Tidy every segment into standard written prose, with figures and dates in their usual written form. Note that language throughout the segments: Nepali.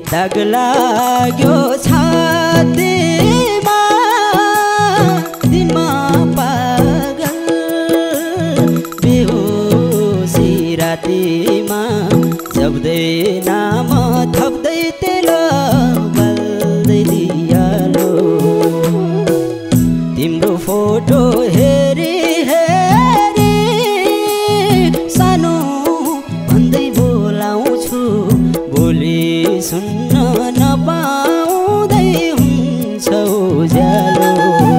दाग लाग्यो छातीमा दिनमा पागल बेहोसी रातिमा जप्दै नाम थप्दै तेल बल्दै दियालो तिम्रो फोटो हेरी हेरी सानो भन्दै बोलाउँछु बोली सुन्न नपाउँदै हुन्छ उज्यालो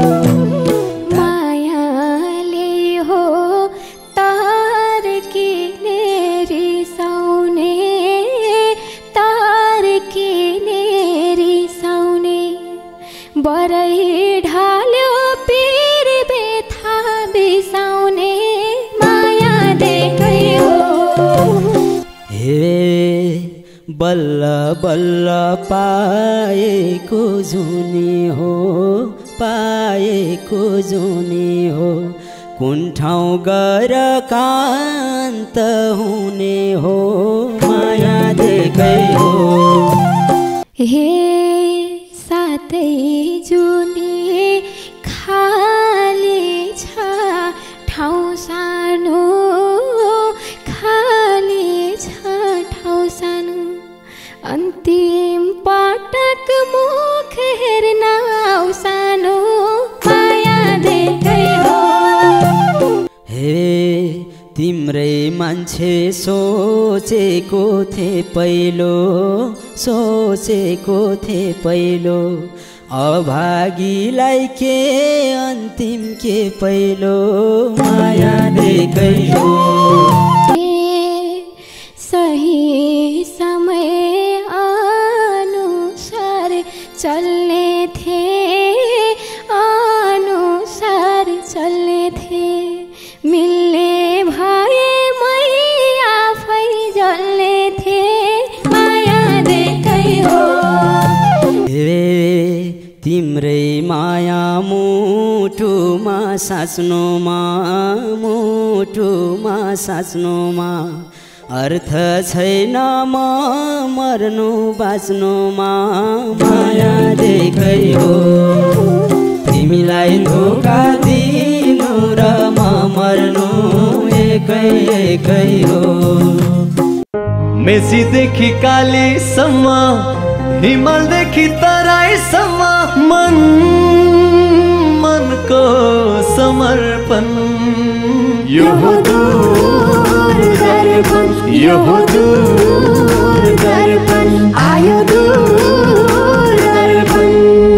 मायाले हो तार किने रिसाउने तार किने रिसाउने बरै ढाल्यो पीर बेथा बिसाउने माया देखे हो हे बल्ल बल्ल पाएको जुनी हो पाएको जुनी हो कुन ठाउँ गएर कान्त हुने हो माया देखे हो हे साथै जुनी खाली छ ठाउँ सानो खाली छ ठाउँ सानो अन्तिम पटक मुख हेर्न आऊ सानो माया देखे हो हे तिम्रै मान्छे सोचेको थिए पहिलो अभागीलाई के अन्तिम के पहिलो माया देखे हो सही समय अनुसार चल्ने थे मिल्ने भए मै आफै जल्ने थे माया देखे हो हे तिम्रै माया मुटुमा साच्नुमा अर्थ छैन म मर्नु बाँच्नुमा माया देखे हो तिमीलाई धोका दिनु र म मर्नु एकै हो मेसीदेखि कालीसम्म हिमालदेखि तराईसम्म मनको समर्पण यो हो दूर दर्पण आयो दूर दर्पण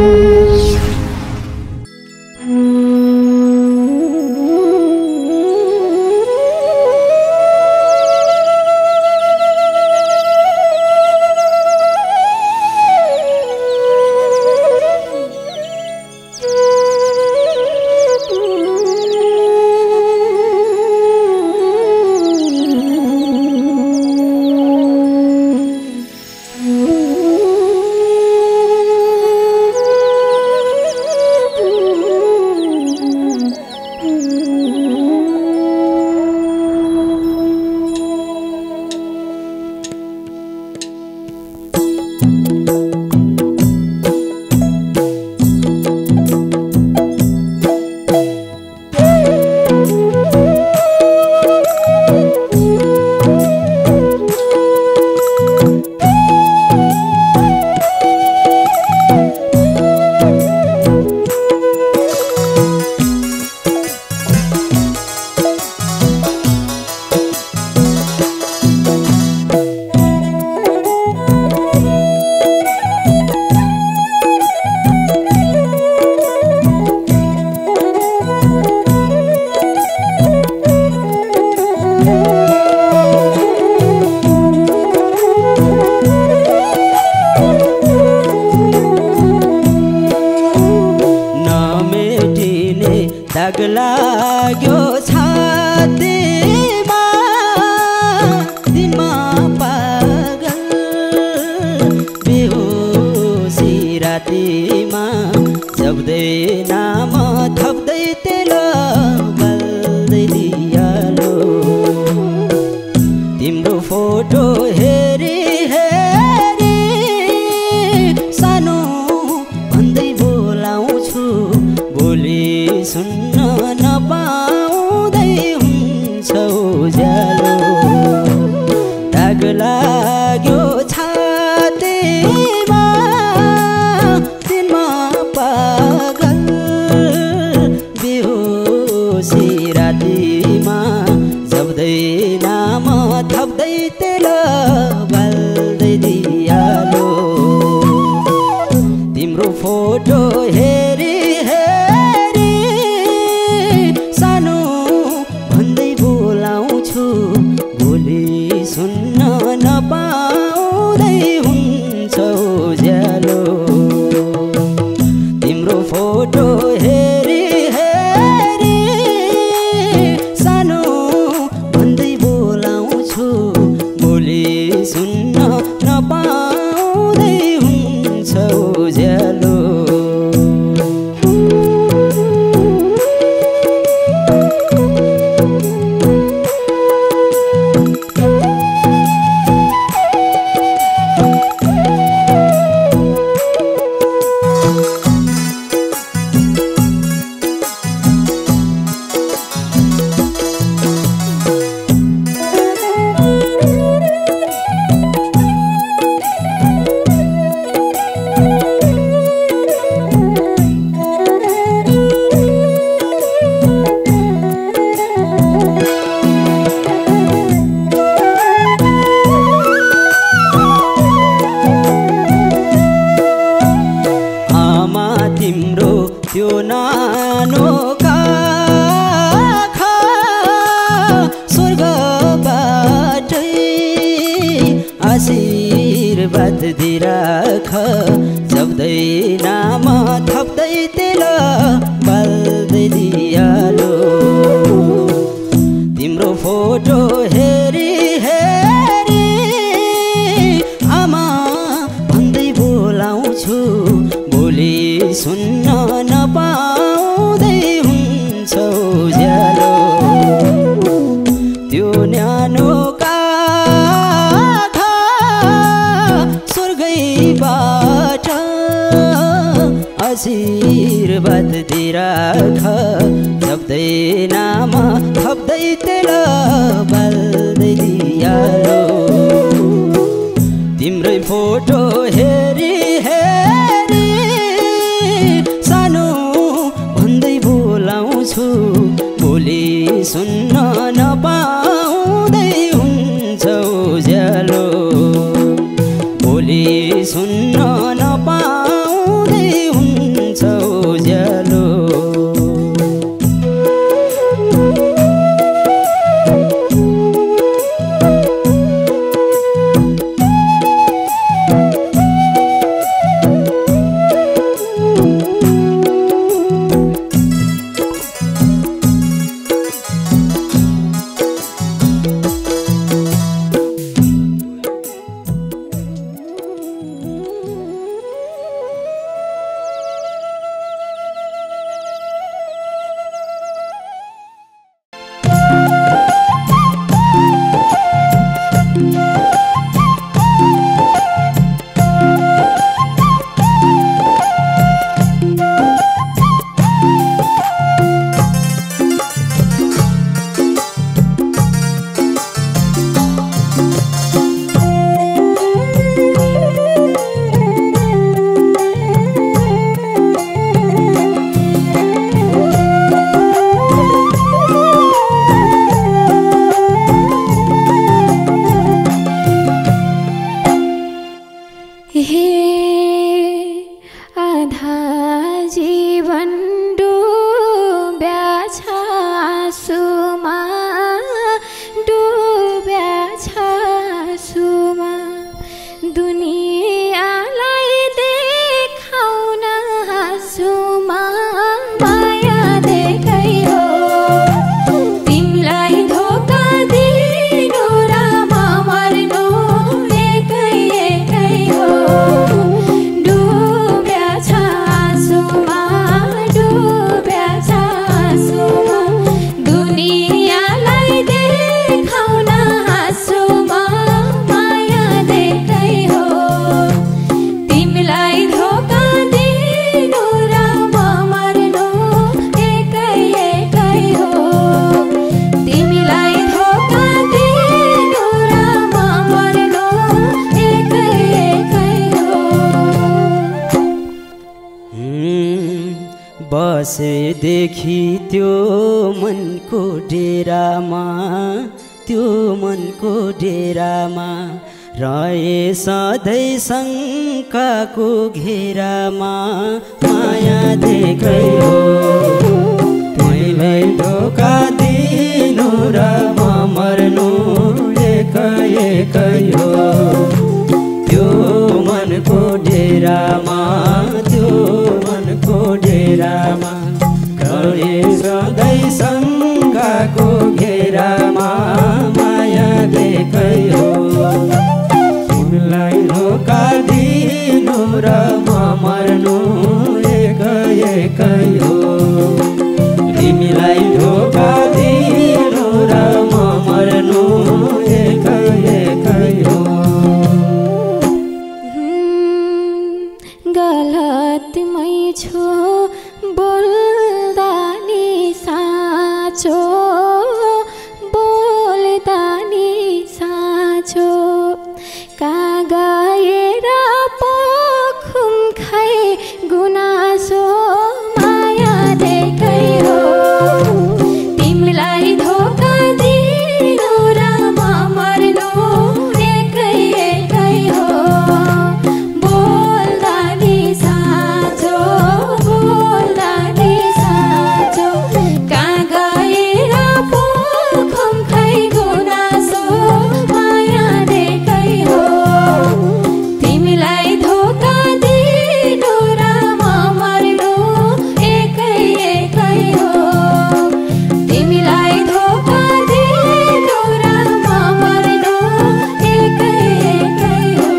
दाग लाग्यो छातीमा दिनमा पागल बेहोसी रातिमा जप्दै नाम थप्दै तेल बल्दै दियालो तिम्रो फोटो हेरी हेरी लाग्यो छातीमा दिनमा पागल बेहोसी रातिमा जप्दै नाम थप्दै तेल बाल्दै दियालो तिम्रो फोटो हेरी हेरी सानो भन्दै बोलाउँछु भोलि सुन्न नपाउँदै हुन्छ उज्यालो तिम्रो फोटो हेरी हेरी सानो भन्दै बोलाउँछु भोलि सुन्न नपाउँदै हुन्छ उज्यालो तिम्रो त्यो नानो काखा स्वर्गबाटै आशीर्वाद दिइराख जप्दै नाम थप्दै तेल बाल्दै दियालो तिम्रो फोटो हेरी हेरी आमा भन्दै बोलाउँछु भोलि सुन्न नपाउँदै हुन्छ उज्यालो त्यो न्यानो काखा स्वर्गैबाट आशीर्वाद दिइराख जप्दै नाम थप्दै तेल बाल्दै दियालो तिम्रै फोटो हेरी हेरी सानो भन्दै बोलाउँछु भोलि सुन्न नपाउँदै हुन्छ उज्यालो भोलि सुन्न नपाउँदै हुन्छ उज्यालो हो बसेदेखि त्यो मनको डेरामा, त्यो मनको डेरामा रहे सधैँ शङ्काको घेरामा। माया देखाइ हो मैले धोका दिनु र म मर्नु एकै हो। त्यो मनको डेरामा, त्यो मनको डेरामा रहे सधैँ शङ्काको घेरामा। माया देखाइ हो तिमीलाई धोका दिनु र म मर्नु एकै हो। तिमीलाई धोका दिनु र म मर्नु एकै हो। गलतमै छु बोल्दा नि साँचो, बोल्दा नि साँचो। कहाँ गएर पोखुम खै गुनासो। माया देखाइ हो तिमीलाई धोका दिनु र म मर्नु एकै हो। बोल्दा नि साँचो, बोल्दा नि साँचो। कहाँ गएर पोखुम खै गुनासो। माया देखाइ हो तिमीलाई धोका दिनु र म मर्नु एकै हो। तिमीलाई धोका दिनु र म मर्नु एकै हो।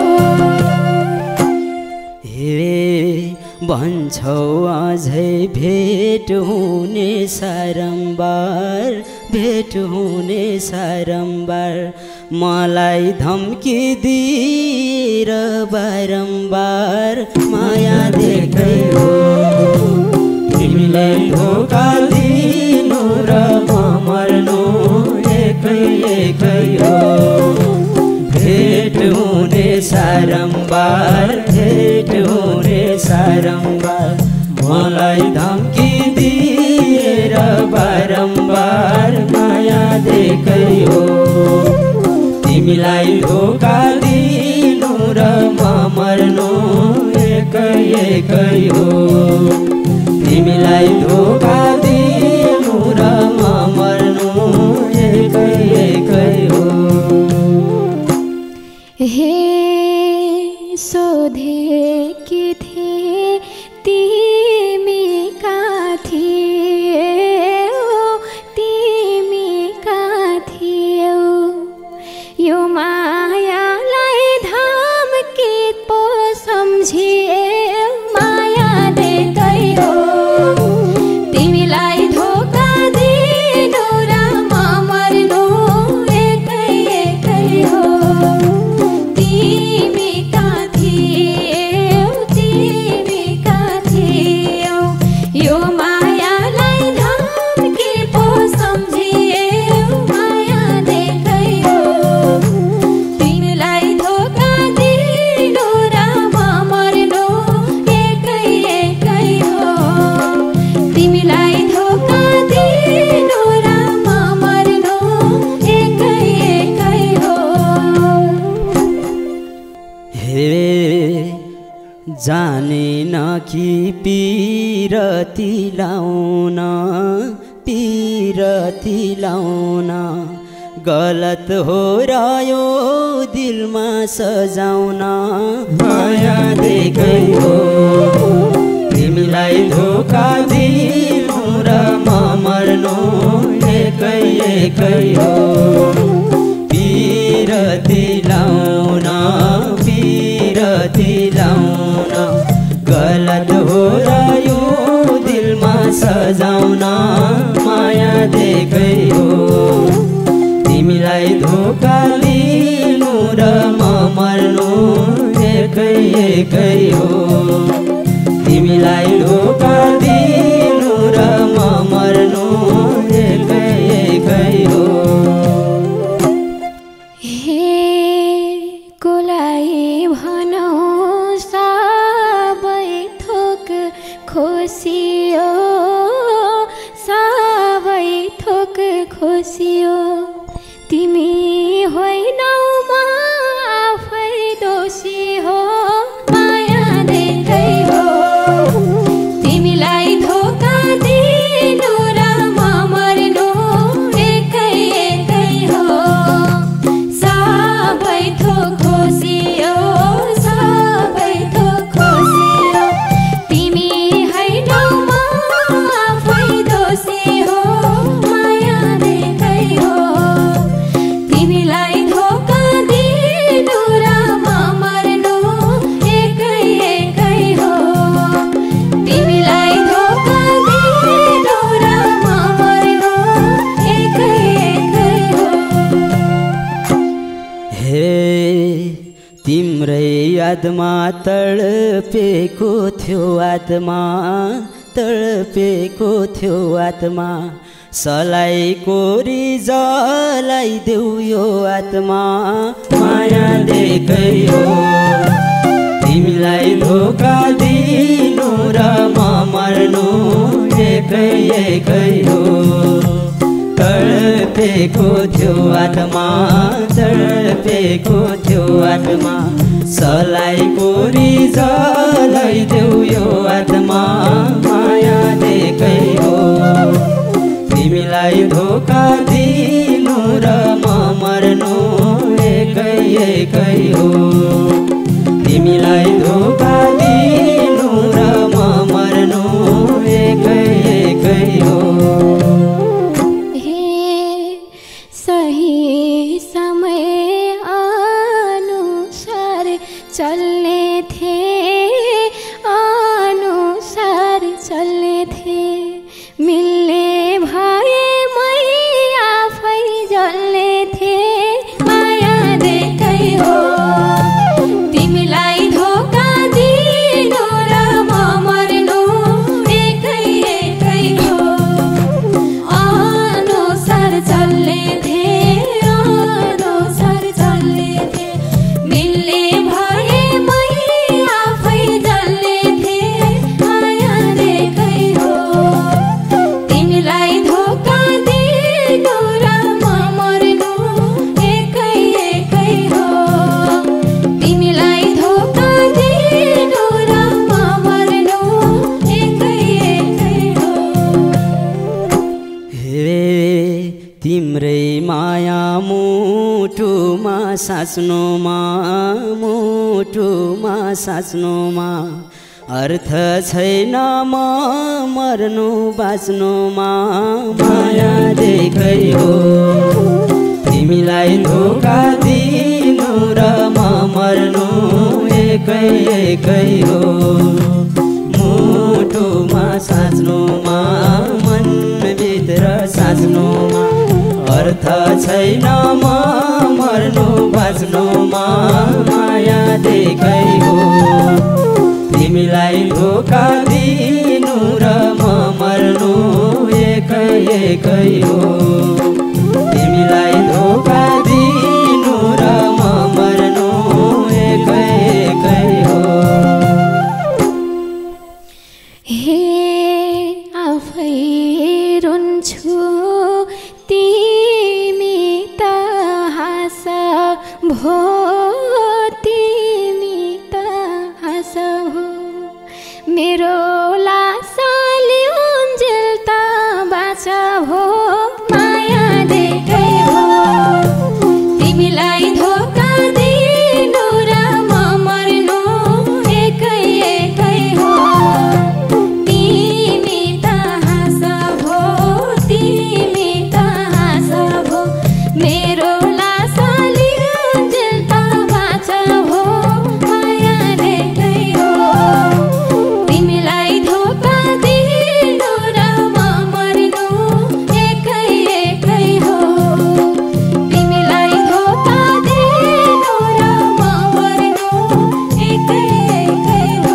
हे भन्छौ अझै भेट हुने सारम्बार, भेट हुने सारम्बार। मलाई धम्की दिएर बारम्बार। माया देखाइ हो तिमीलाई धोका दिनु र म मर्नु एकै हो। भेट हुने सारम्बार, भेट हुने सारम्बार। मलाई धम्की दिएर बारम्बार। माया देखाइ हो तिमीलाई धोका दिनु र म मर्नु एकै हो। तिमीलाई धोका दिनु र म मर्नु एकै हो। हे सोधेकी थिए तिमी कहाँ थियौ, तिमी कहाँ थियौ। यो मायालाई धम्की पो सम्झिए। माया देखाइ हो तिमीलाई धोका दिनु र म मर्नु एकै हो। तिमी कहाँ थियौ, तिमी कहाँ थियौ। यो मायालाई धम्की पो सम्झिए। माया देखाइ हो तिमीलाई धोका दिनु र म मर्नु एकै हो। तिमीलाई धोका दिनु र म मर्नु एकै हो। हे जानेन कि पिरती लाउन, पिरती लाउन गलत हो र यो दिलमा सजाउन। माया देखाइ हो तिमीलाई धोका दिनु र म मर्नु एकै हो। पिरती लाउन, पिरती लाउन गलत हो र यो दिलमा सजाउन। माया देखाइ हो तिमीलाई धोका दिनु र म मर्नु एकै हो। तिमीलाई धोका दिनु र म मर्नु एकै हो। हे कोलाई भनौ सबै थोक खुसी हो। तिम्रै यादमा तडपेको थियो आत्मा, तडपेको थियो आत्मा। सलाई कोरी जलाइदेऊ यो आत्मा, माया देकै हो। तिमीलाई धोका दिनु र म मर्नु एकै एकै हो। तडपेको थियो आत्मा, तडपेको थियो आत्मा। सलाई कोरी जलाइदेऊ यो आत्मा, माया देकै हो। तिमीलाई धोका दिनु र म मर्नु एकै एकै हो। तिमीलाई धोका दिनु र म मर्नु एकै एकै हो। सही समय अनुसार चलने थे, अनुसार चलने थे। मिल्ने भए मै आफै जल्ने थे, माया देकै हो। तिमीलाई धोका दिनु र म मर्नु एकै एकै हो। अनुसार चल्ने थे, अनुसार चल्ने थे। मिल्ने भए मै आफै जल्ने थे, माया देकै हो। तिमीलाई धोका दिनु र म मर्नु एकै एकै हो। तिमीलाई धोका दिनु र म मर्नु एकै एकै हो। हे तिम्रै माया मुटुमा साच्नुमा, मुटुमा साच्नुमा। अर्थ छैन म मर्नु बाँच्नुमा, माया देकै हो। तिमीलाई धोका दिनु र म मर्नु एकै एकै हो। मुटुमा साच्नुमा, मनभित्र साच्नुमा। अर्थ छैन म मर्नु बाँच्नुमा, माया देकै हो। तिमीलाई धोका दिनु र म मर्नु एकै एकै हो। तिमीलाई धोका दिनु र म मर्नु एकै एकै हो। हे आफै रुन्छु तिमी त हाँस भो, तिमी त हाँस भो। मेरो लास लिउन्जेल त बाँच भो, माया देकै हो। तिमीलाई धोका दिनु र म मर्नु एकै एकै हो। तिमी त हाँस भो, तिमी त हाँस भो। मेरो लास लिउन्जेल त बाँच भो, माया देकै हो। तिमीलाई धोका दिनु र म मर्नु एकै एकै हो। तिमीलाई धोका दिनु र म मर्नु एकै एकै हो।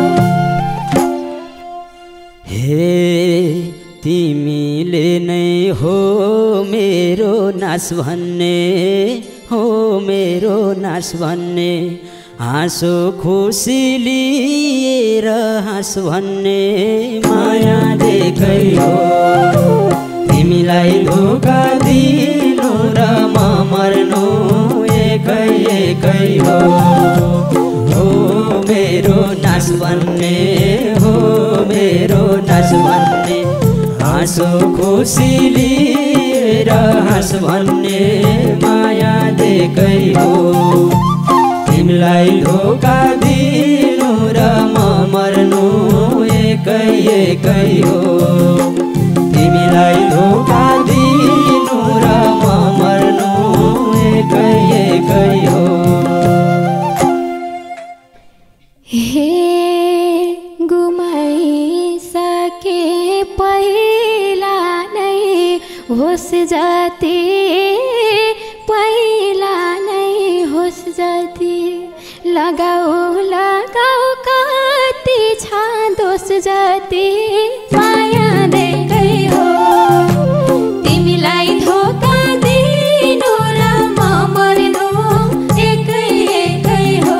हे तिमीले नै हो मेरो नाश भन्ने, हो मेरो नाश भन्ने। हाँसो खुसी लिएर हाँस भन्ने, माया देकै हो। तिमीलाई धोका दिनु र म मर्नु एकै एकै हो। हो मेरो नाश भन्ने, हो मेरो नाश भन्ने। हाँसो खुसी लिएर हाँस भन्ने, माया देकै हो। तिमीलाई धोका दिनु र म मर्नु एकै एकै हो। तिमीलाई धोका दिनु र म मर्नु एकै एकै हो। हे गुमाइसके पहिला नै होस जाती, पहिला नै होस जाती। जति लगाऊ लगाऊ कति छ दोष जति माया देकै हो तिमीलाई धोका दिनु र म मर्नु एकै एकै हो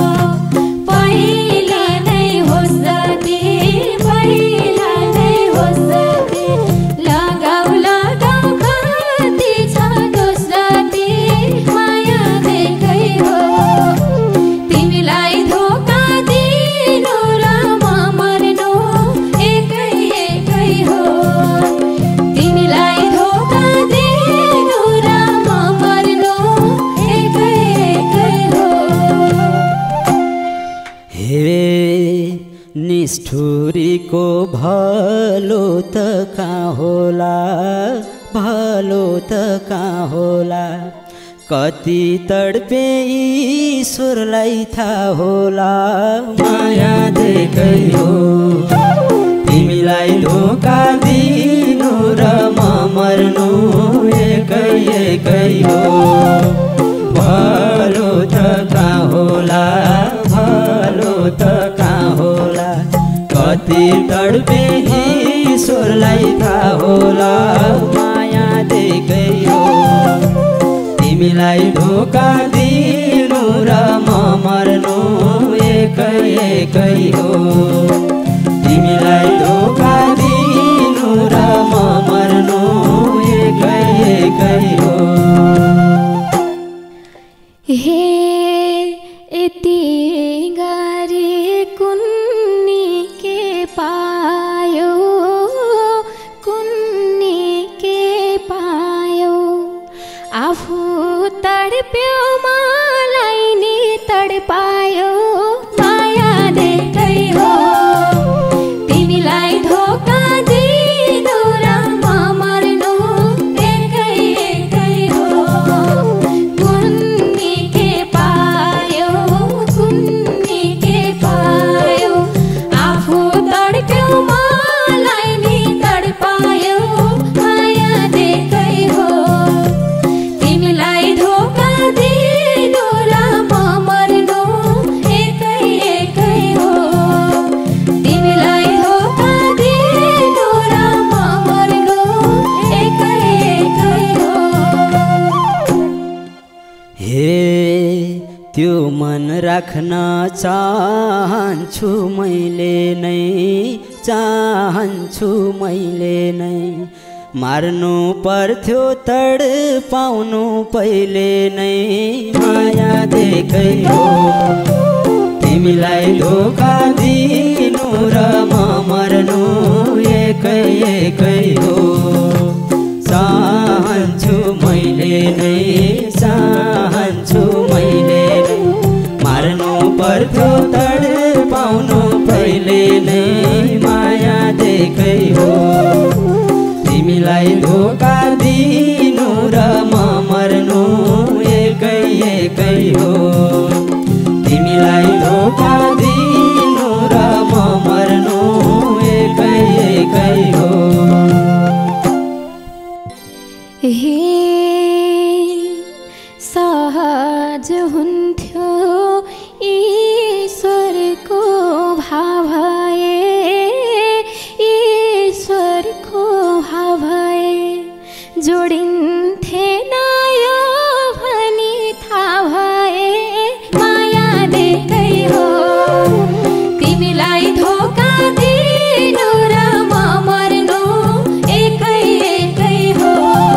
पहिला नै होस् जति पहिला नै होस् जति लगाऊ लगाऊ कति छ दोष जति माया देकै हो तिमीलाई धोका दिनु र म मर्नु एकै एकै हो तिमीलाई धोका दिनु र म मर्नु एकै एकै हो हे निष्ठुरीको भलो त कहाँ होला भलो त कहाँ होला कति तडपे ईश्वरलाई थाहा होला माया देकै हो तिमीलाई धोका दिनु र म मर्नु एकै एकै हो भलो त कहाँ होला भलो त कहाँ होला कति तडपे ईश्वरलाई थाहा होला माया देकै हो तिमीलाई धोका दिनु र म मर्नु एकै एकै हो तिमीलाई धोका दिनु र म मर्नु एकै एकै हो हे यति गरी कुन्नी के पायो कुन्नी के पायो आफू तडप्यो मलाई नि तडपायो माया देकै हो तिमीलाई धोका दिनु र म मर्नु एकै एकै हो कुन्नी के पायो कुन्नी के पायो आफू तडप्यो मलाई नि तडपायो माया देकै हो तिमीलाई धोका दिनु र म मर्नु एकै एकै हो तिमीलाई धोका दिनु र म मर्नु एकै एकै हो हे त्यो मन राख्न चाहन्छु मैले नै चाहन्छु मैले नै मार्नु पर्थ्यो तडपाउनु पहिले नै माया देकै हो तिमीलाई धोका दिनु र म मर्नु एकै एकै हो चाहन्छु मैले नै चाहन्छु मैले नै मार्नु पर्थ्यो तडपाउनु पहिले नै माया देकै हो तिमीलाई धोका दिनु र म मर्नु एकै एकै हो तिमीलाई धोका दिनु र म मर्नु एकै एकै हो हे सहज हुन्थ्यो ईश्वरको भाव भए ईश्वरको भाव भए जोडिन्थेन यो भनी थाहा भए माया देकै हो तिमीलाई धोका दिनु र म मर्नु एकै एकै हो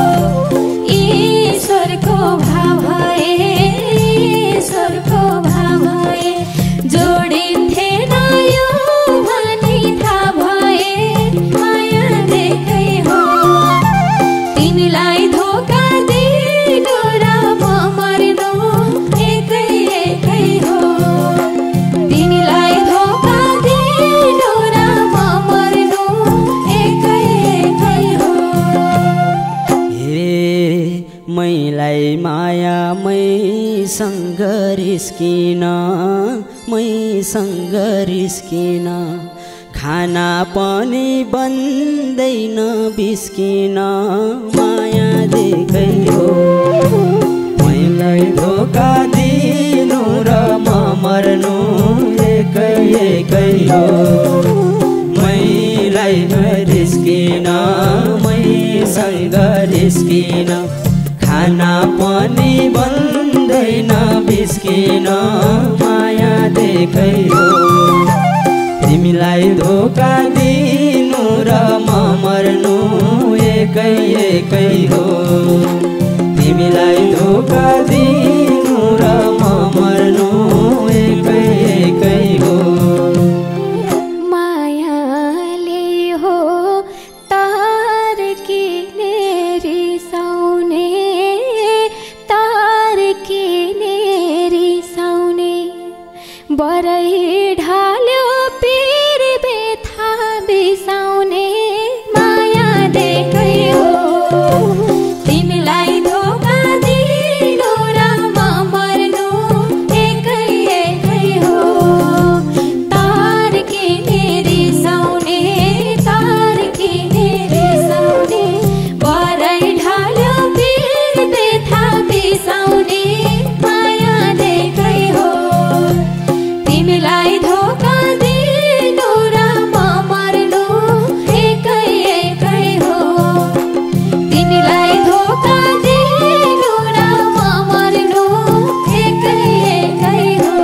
ईश्वरको भाव भए ईश्वरको भाव भए जोडिन्थेन यो भनी थाहा भए माया देकै हो तिमीलाई धोका दिनु र म मर्नु एकै एकै हो तिमीलाई धोका दिनु र म मर्नु एकै एकै हो हे मैलाई माया मैसँग रिस्किन मैसँग रिस्किन खाना पनि बन्दैन बिस्किन माया देकै हो मैलाई धोका दिनु दिनु र म मर्नु एकै एकै हो। मैलाई रिस्किन मैसँग रिस्किन खाना पनि बन्दैन बिस्किन माया देकै हो। तिमीलाई धोका दिनु र म मर्नु एकै एकै हो। तिमीलाई धोका दिनु र म मर्नु एकै एकै हो। मायाले हो तार किने रिसाउने तार किने रिसाउने बरै ढाल्यो पीर बेथा बिसाउने माया देकै हो। तिमीलाई धोका दिनु र म मर्नु एकै एकै हो। तार किने रिसाउने तार किने रिसाउने बरै ढाल्यो पीर बेथा बिसाउने माया देकै हो। तिमीलाई धोका दिनु र म मर्नु एकै एकै हो। तिमीलाई धोका दिनु र म मर्नु एकै एकै हो।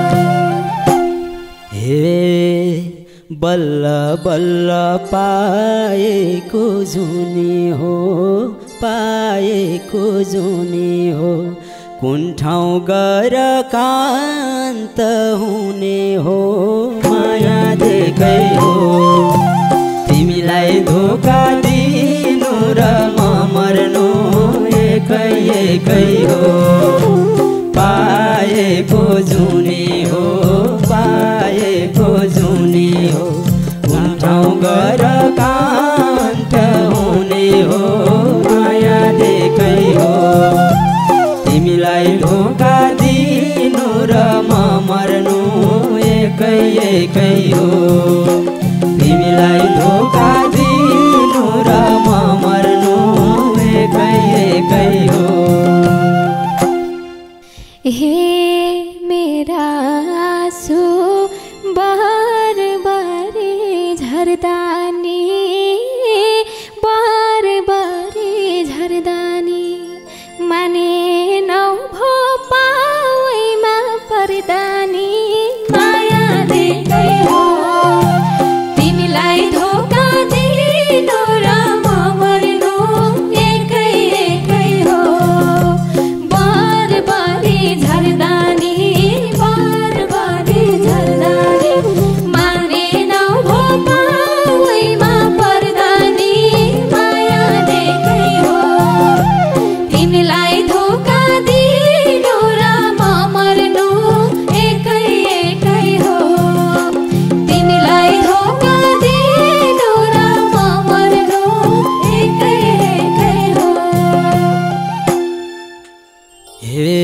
हे बल्ल बल्ल पाएको जुनी हो पाएको जुनी हो। कुन ठाउँ गएर कान्त हुने हो माया देकै हो। तिमीलाई धोका दिनु र म मर्नु एकै एकै हो। पाएको जुनी हो पाएको जुनी हो। कुन ठाउँ गएर कान्त हुने हो माया देकै हो। तिमीलाई धोका दिनु र म मर्नु एकै एकै हो। तिमीलाई धोका दिनु र म मर्नु एकै एकै हो। हे मेरा आँसु बार बारी झर्दानी बार बारी झर्दानी माने नौ भो पावैमा पर्दानी माया देकै हो। तिमीलाई धोका दिनु र म मर्नु एकै एकै हो। बार बारी झर्दानी बार बारी झर्दानी माने नौ भो पावैमा पर्दानी माया देकै हो। तिमीलाई धोका दिनु र म मर्नु एकै एकै हो। तिमीलाई धोका दिनु र म मर्नु एकै एकै हो। हे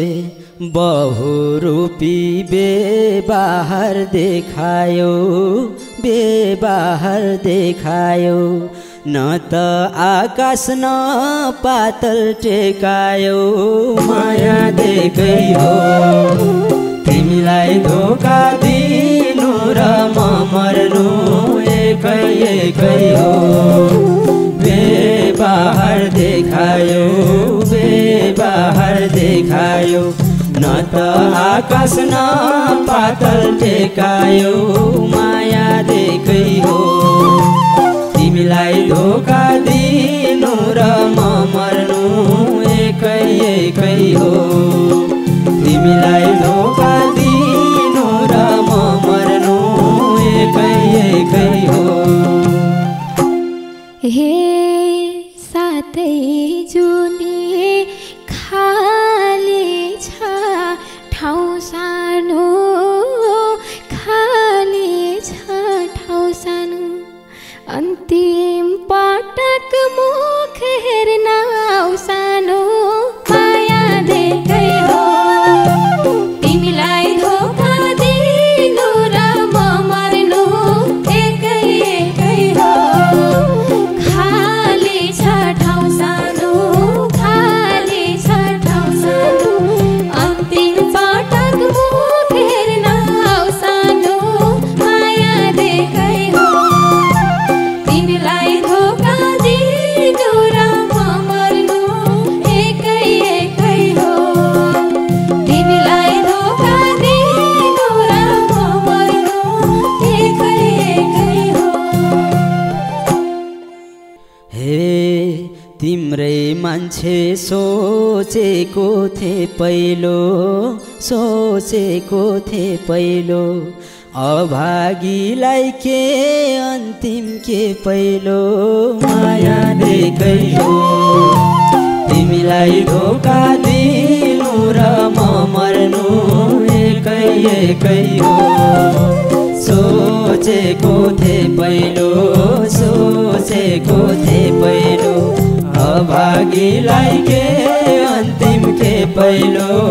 बहुरूपी बेबाहर देखायो बेबाहर देखायो। न त आकाश न पातल टेकायो माया देकै हो। तिमीलाई धोका दिनु र म मर्नु एकै एकै हो। बेबाहर देखायो बेबाहर देखायो। न त आकाश न पातल टेकायो माया देकै हो। तिमीलाई धोका दिनु र म मर्नु एकै एकै हो। तिमीलाई धोका दिनु र म मर्नु एकै एकै हो। हे सातै जुनी खाली छ ठाउँ सानो खाली छ ठाउँ सानो। अन्तिम पटक मुख हेर्न आऊ सानो माया देकै हो। तिमीलाई मान्छे सोचेको थिए पहिलो, सोचेको थिए पहिलो, अभागीलाई के अन्तिम के पहिलो माया देकै हो। तिमीलाई धोका दिनु र म मर्नु एकै एकै हो। सोचेको थिए पहिलो, सोचेको थिए पहिलो, अभागीलाई के अन्तिम के पहिलो